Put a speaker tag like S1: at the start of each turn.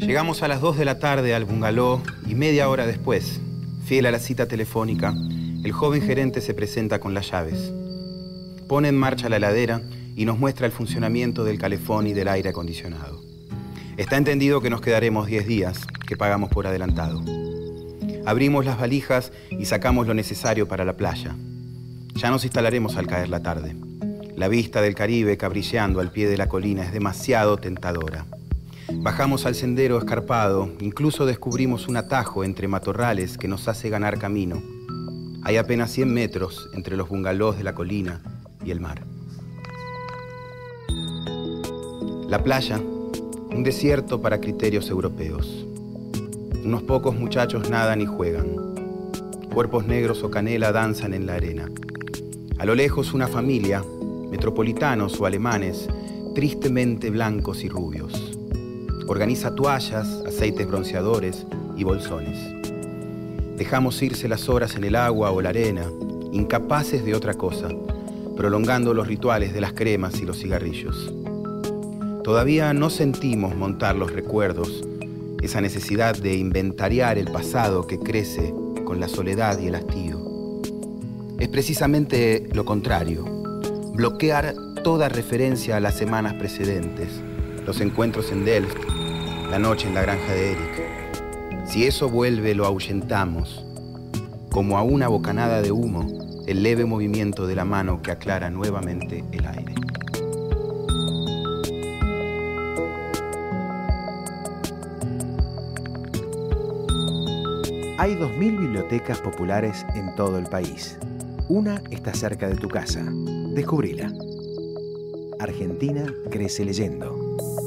S1: Llegamos a las 2 de la tarde al bungalow y media hora después, fiel a la cita telefónica, el joven gerente se presenta con las llaves. Pone en marcha la heladera y nos muestra el funcionamiento del calefón y del aire acondicionado. Está entendido que nos quedaremos 10 días, que pagamos por adelantado. Abrimos las valijas y sacamos lo necesario para la playa. Ya nos instalaremos al caer la tarde. La vista del Caribe cabrilleando al pie de la colina es demasiado tentadora. Bajamos al sendero escarpado, incluso descubrimos un atajo entre matorrales que nos hace ganar camino. Hay apenas 100 metros entre los bungalows de la colina y el mar. La playa, un desierto para criterios europeos. Unos pocos muchachos nadan y juegan. Cuerpos negros o canela danzan en la arena. A lo lejos una familia, metropolitanos o alemanes, tristemente blancos y rubios. Organiza toallas, aceites bronceadores y bolsones. Dejamos irse las horas en el agua o la arena, incapaces de otra cosa, prolongando los rituales de las cremas y los cigarrillos. Todavía no sentimos montar los recuerdos, esa necesidad de inventariar el pasado que crece con la soledad y el hastío. Es precisamente lo contrario, bloquear toda referencia a las semanas precedentes, los encuentros en Delft, la noche en la granja de Eric. Si eso vuelve, lo ahuyentamos, como a una bocanada de humo, el leve movimiento de la mano que aclara nuevamente el aire.
S2: Hay 2000 bibliotecas populares en todo el país. Una está cerca de tu casa. Descubrila. Argentina crece leyendo.